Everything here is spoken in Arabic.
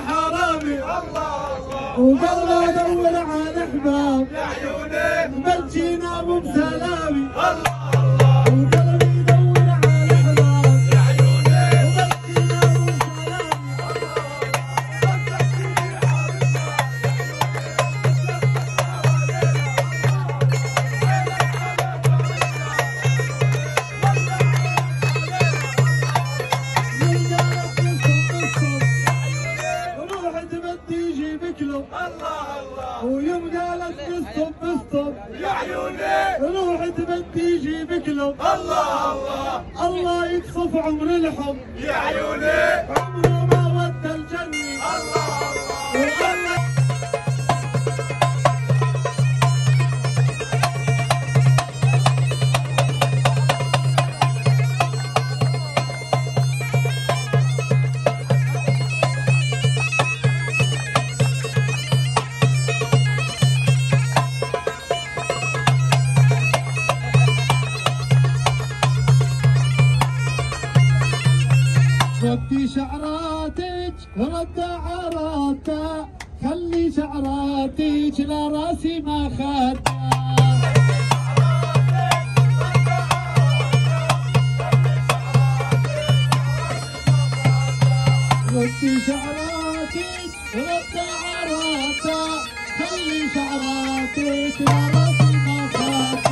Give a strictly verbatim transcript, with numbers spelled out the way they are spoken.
حرامي وقلبه ادور على احباب يا عيوني مجينا مو بسلامي وقلبي يدور على احباب يا عيوني ومجينا مو ويوم قالت بستوب بستوب يا عيوني روح تبدي جيبك له الله الله الله يقصف عمر الحب يا عيوني عمره ما ودى الجنة الله الله ردي شعراتك رد عراته خلي شعراتك لراسي ما خدته ردي شعراتك رد عراته خلي شعراتك لراسي ما خدته